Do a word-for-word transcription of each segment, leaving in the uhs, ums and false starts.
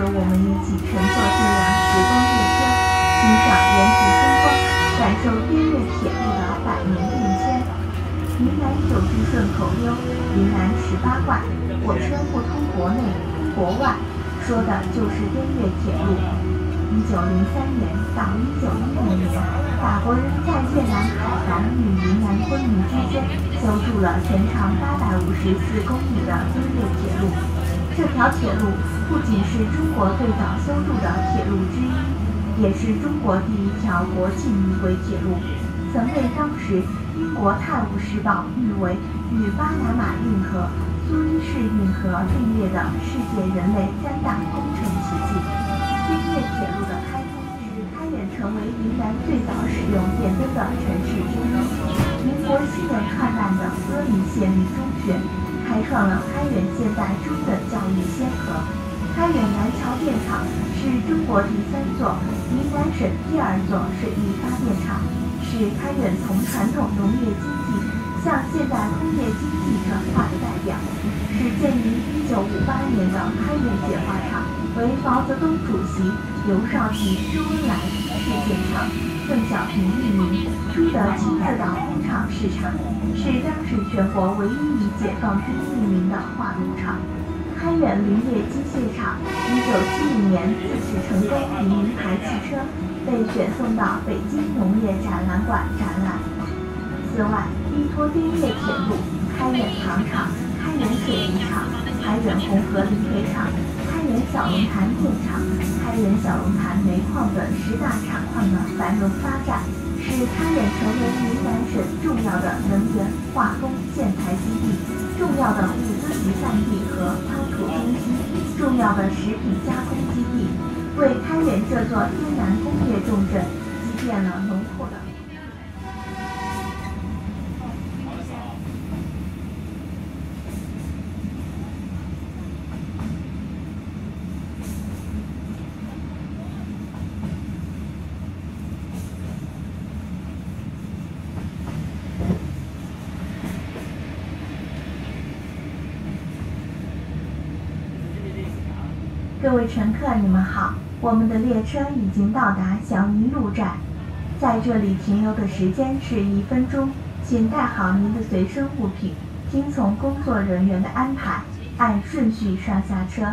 和我们一起乘坐这辆时光列车，欣赏沿途风光，感受滇越铁路的百年变迁。云南九至顺口溜，云南十八怪，火车不通国内国外，说的就是滇越铁路。一九零三年到一九一零年，法国人在越南海防与云南昆明之间修筑了全长八百五十四公里的滇越铁路。这条铁路不仅是中国最早修筑的铁路之一，也是中国第一条国际无轨铁路，曾被当时英国《泰晤士报》誉为与巴拿马运河、苏伊士运河并列的世界人类三大工程奇迹。滇越铁路的开通使开远成为云南最早使用电灯的城市之一。民国七年创办的阿里县立中学，开创了开远现代中等教育先河。开远南桥电厂是中国第三座、云南省第二座水力发电厂，是开远从传统农业经济向现代工业经济转化的代表，是建于一九五八年的开远铁化厂。为毛泽东主席、刘少奇、周恩来试建厂，邓小平命名，朱德亲自到工厂视察，是当时全国唯一以解放军命名的化炉厂。开远林业机械厂一九七零年自制成功移名牌汽车，被选送到北京农业展览馆展览。此外，依托滇越铁路，开远糖厂、开远水泥厂、开远红河林铁厂、开远小龙潭电厂、开远小龙潭煤矿等十大产矿的繁荣发展，使开远成为云南省重要的能源、化工、建材基地，重要的物资集散地和仓储中心，重要的食品加工基地，为开远这座滇南工业重镇积淀了浓厚的。各位乘客，你们好，我们的列车已经到达祥云路站，在这里停留的时间是一分钟，请带好您的随身物品，听从工作人员的安排，按顺序上下车。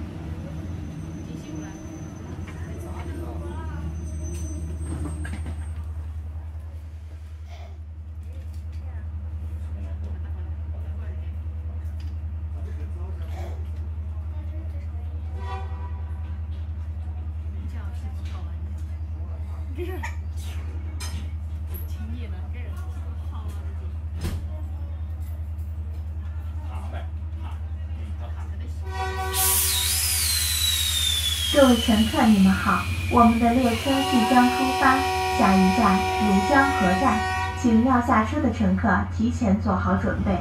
各位乘客，你们好，我们的列车即将出发，下一站庐江河站，请要下车的乘客提前做好准备。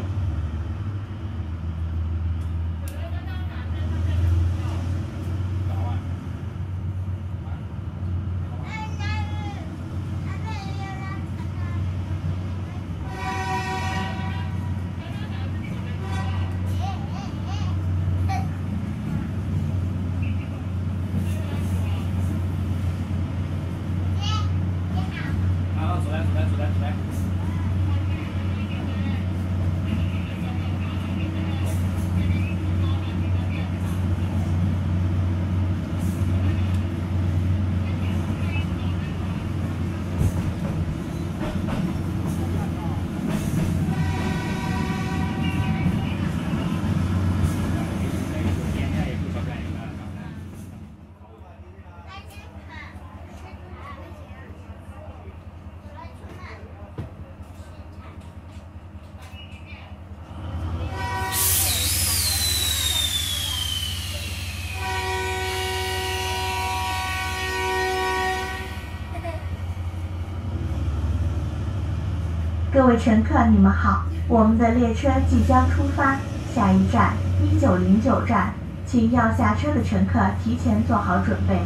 各位乘客，你们好，我们的列车即将出发，下一站一九零九站，请要下车的乘客提前做好准备。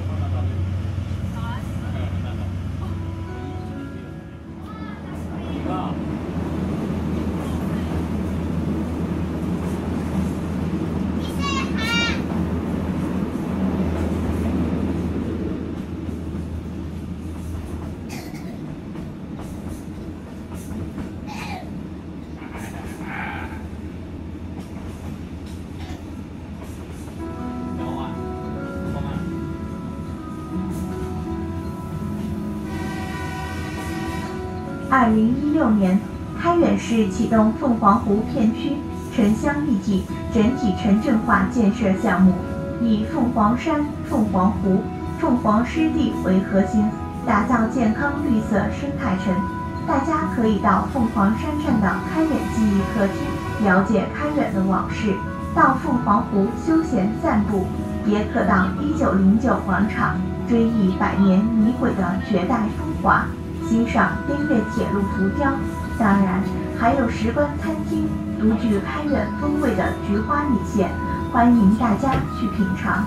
二零一六年，开远市启动凤凰湖片区城乡一体整体城镇化建设项目，以凤凰山、凤凰湖、凤凰湿地为核心，打造健康绿色生态城。大家可以到凤凰山上的开远记忆客厅了解开远的往事，到凤凰湖休闲散步，也可到一九零九广场追忆百年米轨的绝代风华，欣赏滇越铁路浮雕。当然，还有石棺餐厅独具开远风味的菊花米线，欢迎大家去品尝。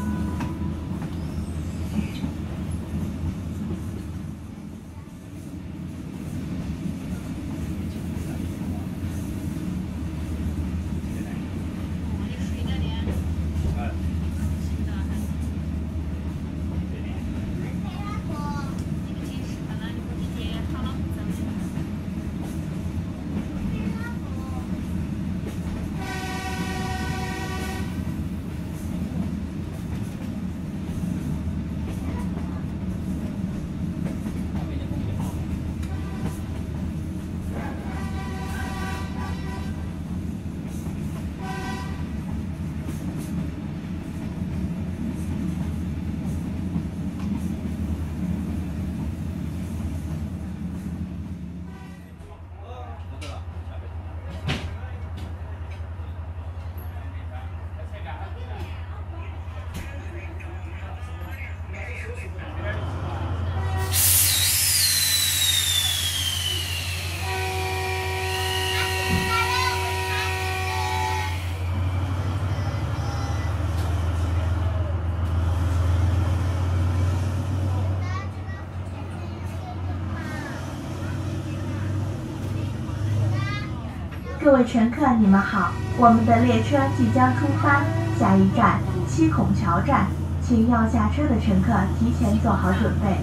各位乘客，你们好，我们的列车即将出发，下一站七孔桥站，请要下车的乘客提前做好准备。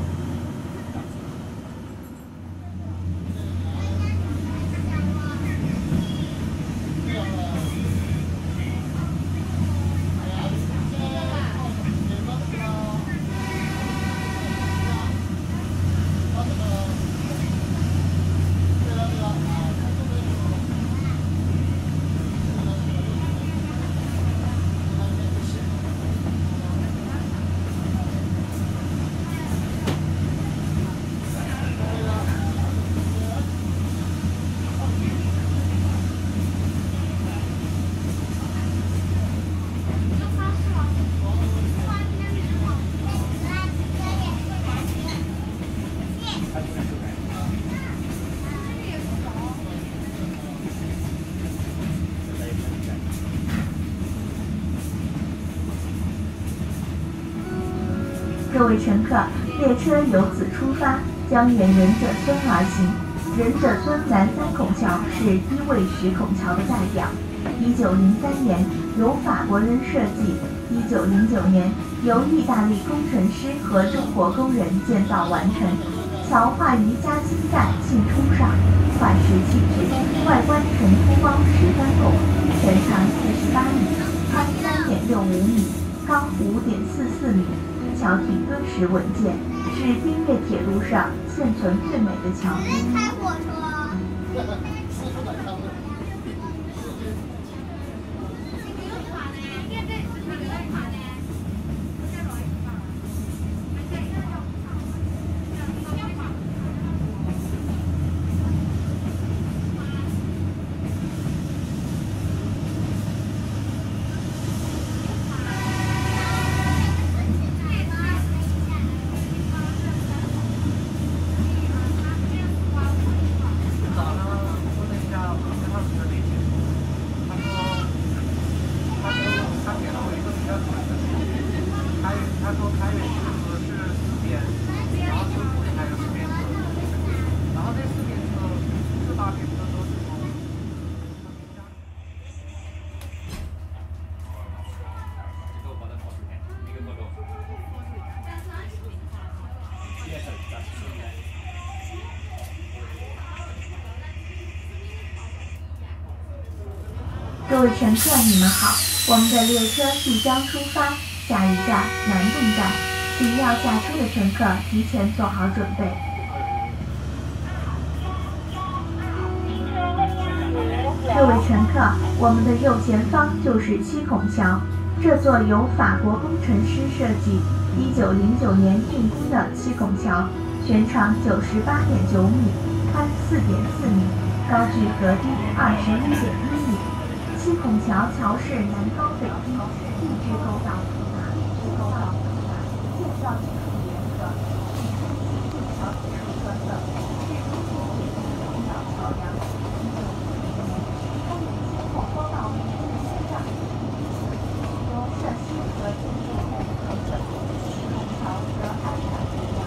各位乘客，列车由此出发，将沿仁者村而行。仁者村南三孔桥是一位石孔桥的代表。一九零三年由法国人设计，一九零九年由意大利工程师和中国工人建造完成。桥画于嘉兴站信冲上，块石砌制，外观呈凸凹石砖拱，全长四十八米，宽三点六五米，高五点四四米。桥体敦实稳健，是滇越铁路上现存最美的桥之一。开火车。各位乘客，你们好，我们的列车即将出发，下一站南洞站，请要下车的乘客提前做好准备。 各位乘客，我们的右前方就是七孔桥。这座由法国工程师设计、一九零九年竣工的七孔桥，全长九十八点九米，宽四点四米，高距隔堤二十一点一米。七孔桥桥式南高北低，地质构造复杂，地质构造复杂，建造技术严格，体现其对桥技术特色，是中国唯一的空岛桥梁。一九四零年，它沿七孔坡道路西上，由设施和建筑部合整，七孔桥得安然无恙。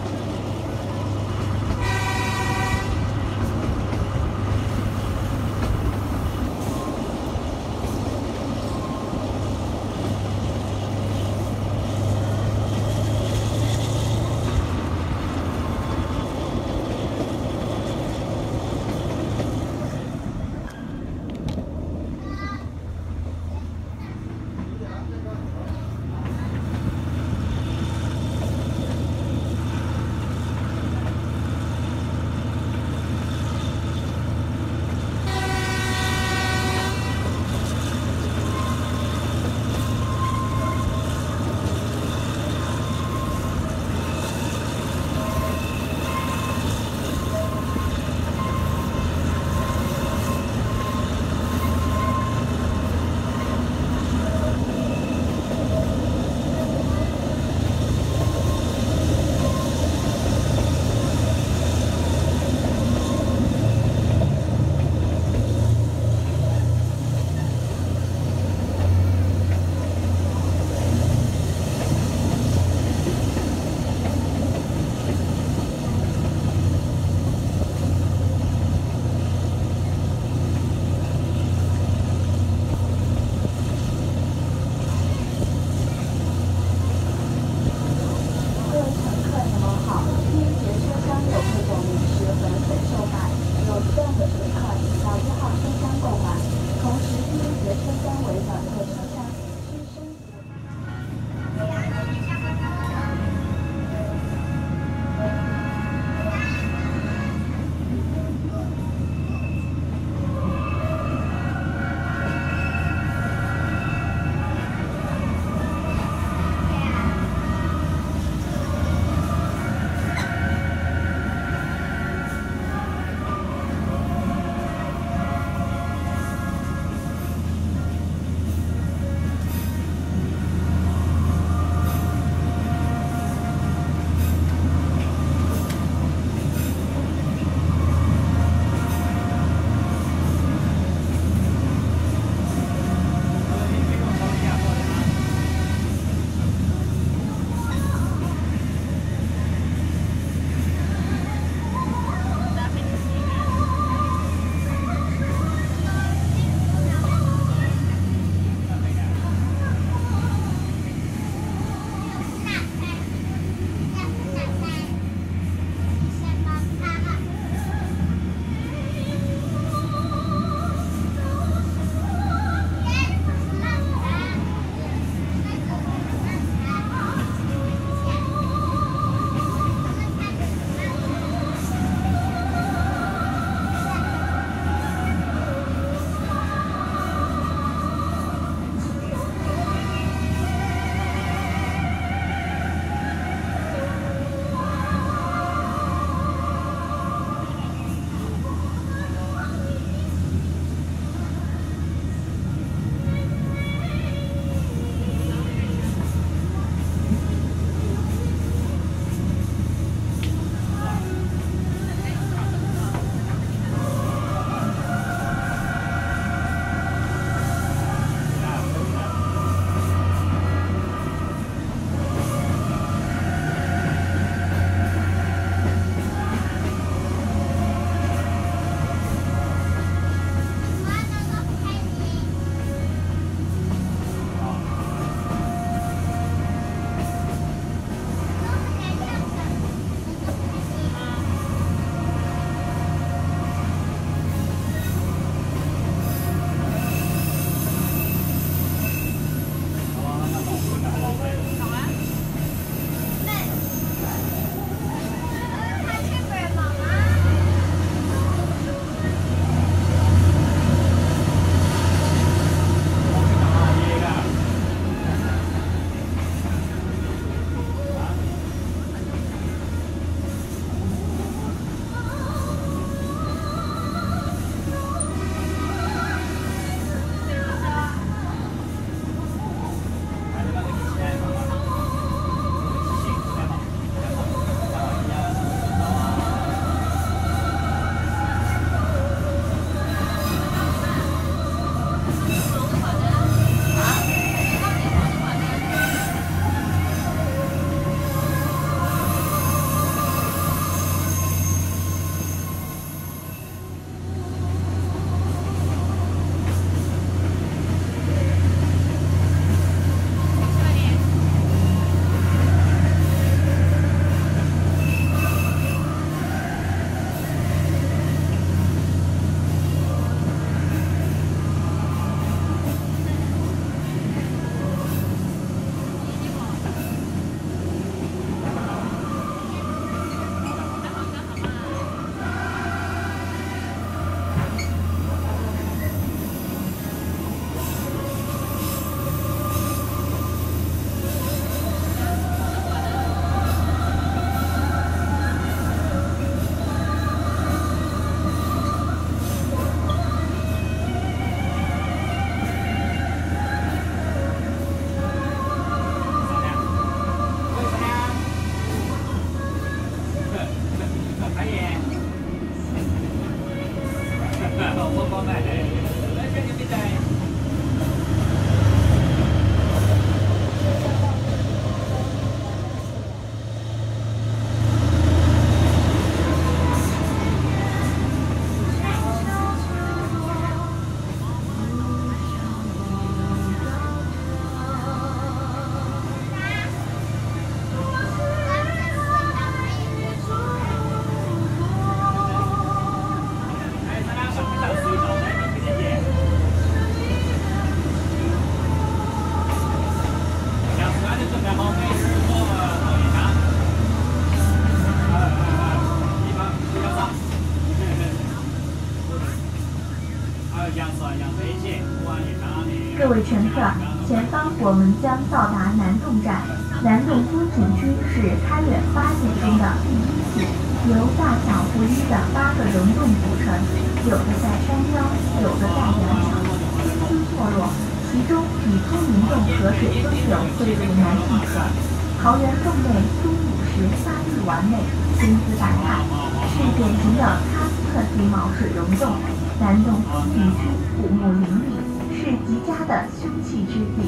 各位乘客，前方我们将到达南洞站。南洞风景区是开远八景中的第一景，由大小不一的八个溶洞组成，有的在山腰，有的在崖上，纷纷错落。其中以通明洞河水奔流汇入南洞河，桃源洞内东五石发育完美，金姿百态，是典型的喀斯特地貌水溶洞。南洞风景区古木林立，是极佳的休憩之地。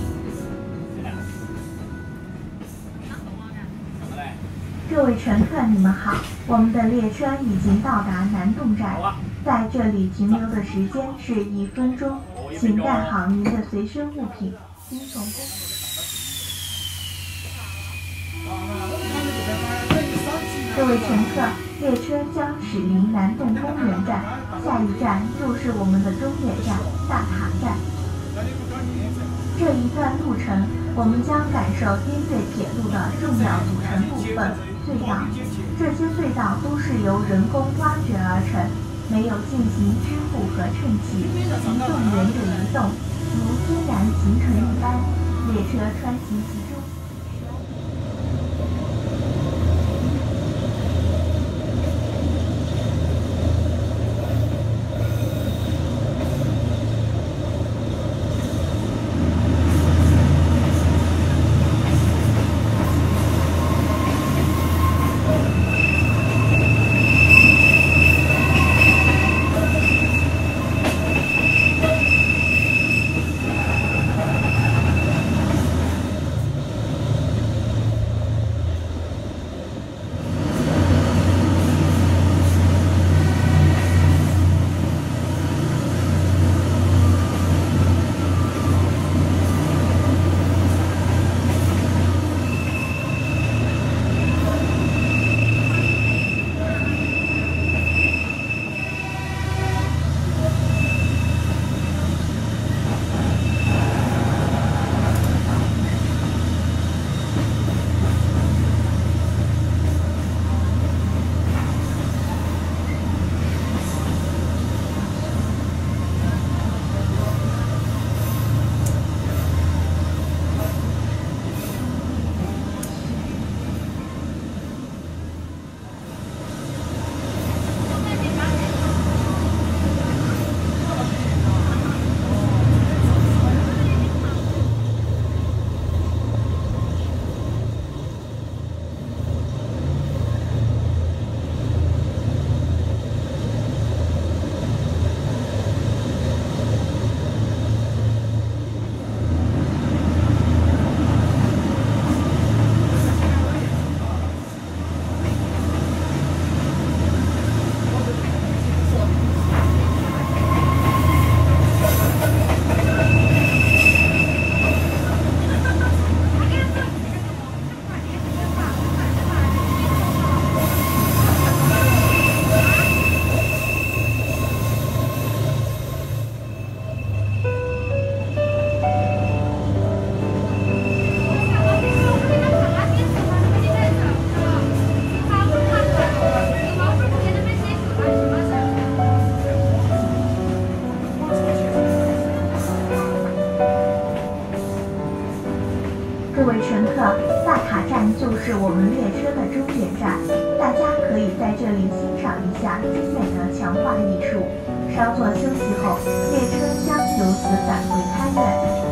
各位乘客，你们好，我们的列车已经到达南洞站，在这里停留的时间是一分钟，请带好您的随身物品，听从公路。各位乘客，列车将驶离南洞公园站，下一站就是我们的终点站大塔站。这一段路程，我们将感受滇越铁路的重要组成部分——隧道。这些隧道都是由人工挖掘而成，没有进行支护和衬起，其动沿着移动，如天然形成一般。列车穿行其中。就是我们列车的终点站，大家可以在这里欣赏一下精美的墙画艺术。稍作休息后，列车将由此返回开远。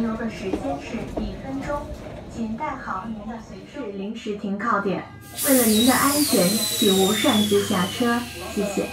留的时间是一分钟，请带好您的随身。是临时停靠点，为了您的安全，请勿擅自下车，谢谢。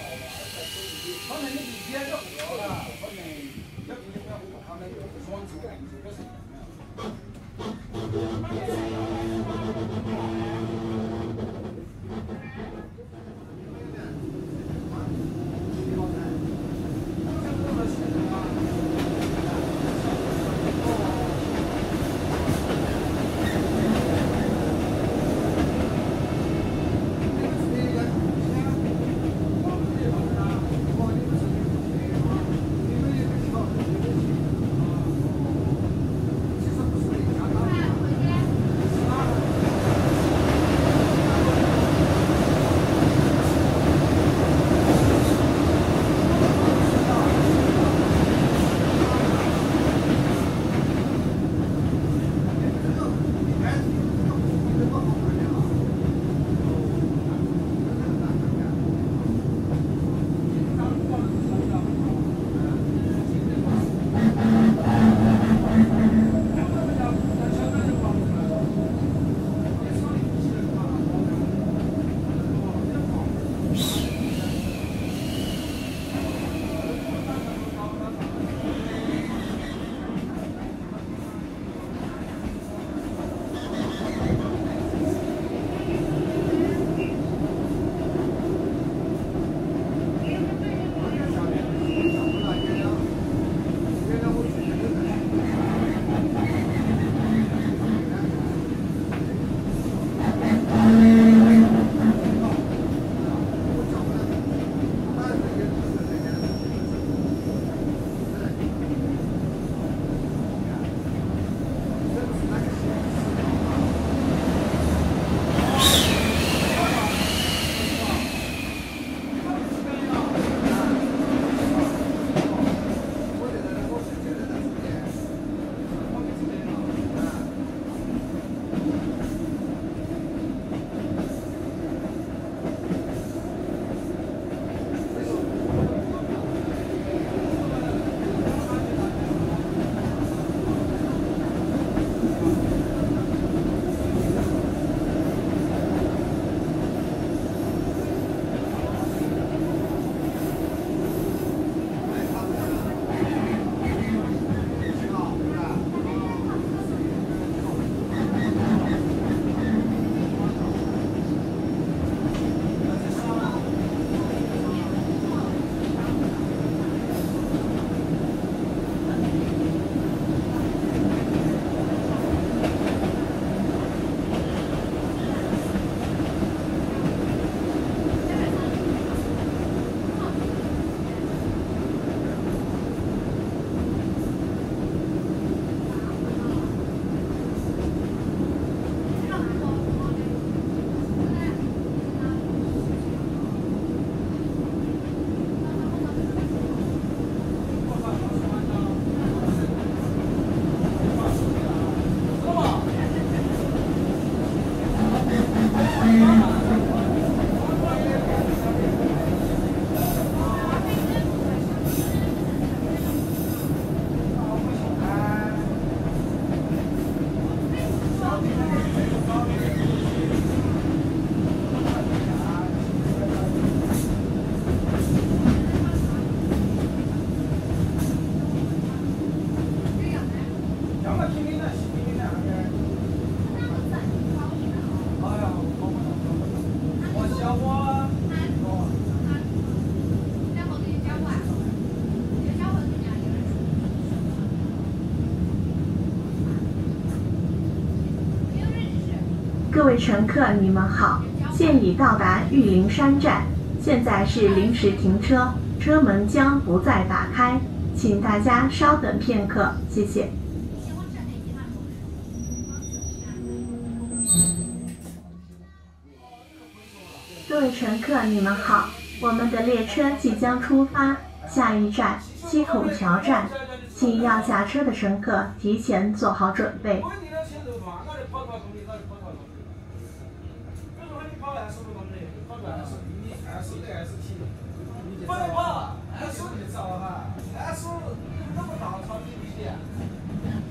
各位乘客，你们好，现已到达玉林山站，现在是临时停车，车门将不再打开，请大家稍等片刻，谢谢。各位乘客，你们好，我们的列车即将出发，下一站西孔桥站，请要下车的乘客提前做好准备。 不能跑，俺手你找哈，俺手那么大，超级厉害。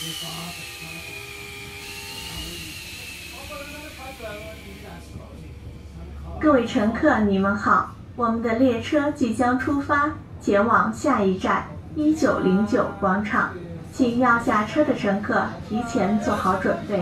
各位乘客，你们好，我们的列车即将出发，前往下一站一九零九广场，请要下车的乘客提前做好准备。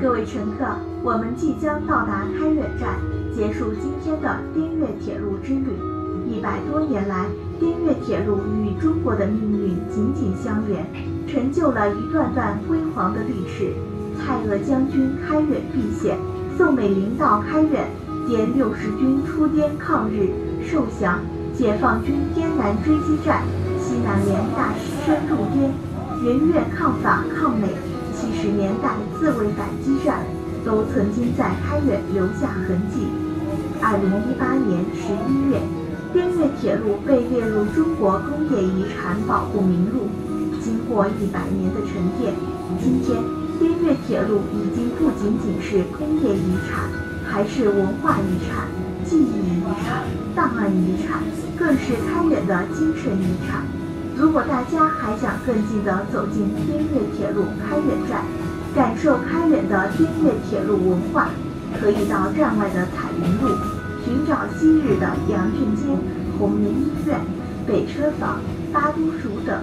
各位乘客，我们即将到达开远站，结束今天的滇越铁路之旅。一百多年来，滇越铁路与中国的命运紧紧相连，成就了一段段辉煌的历史。蔡锷将军开远避险，宋美龄到开远，歼六十军出滇抗日，受降。解放军滇南追击战，西南联大深入滇，援越抗法抗美。七十年代自卫反击战，都曾经在开远留下痕迹。二零一八年十一月，滇越铁路被列入中国工业遗产保护名录。经过一百年的沉淀，今天滇越铁路已经不仅仅是工业遗产，还是文化遗产、记忆遗产、档案遗产，更是开远的精神遗产。如果大家还想更近地走进滇越铁路开远站，感受开远的滇越铁路文化，可以到站外的彩云路寻找昔日的杨俊街、红门医院、北车坊、八都署等。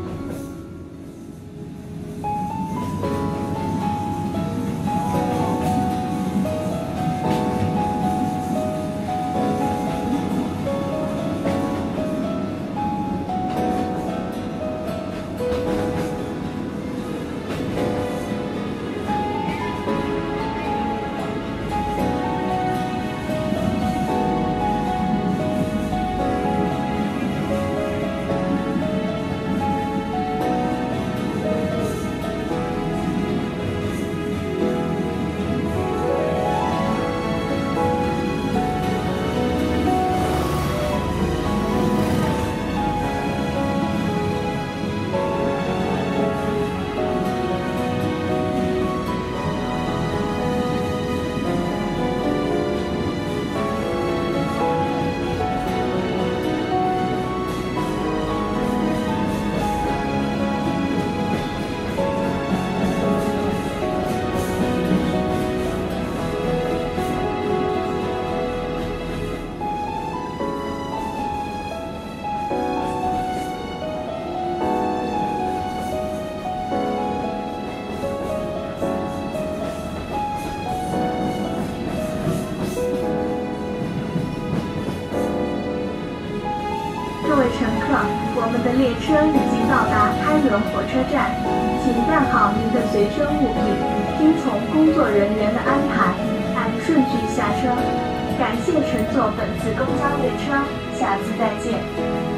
各位乘客，我们的列车已经到达开远火车站，请带好您的随身物品，听从工作人员的安排，按顺序下车。感谢乘坐本次公交列车，下次再见。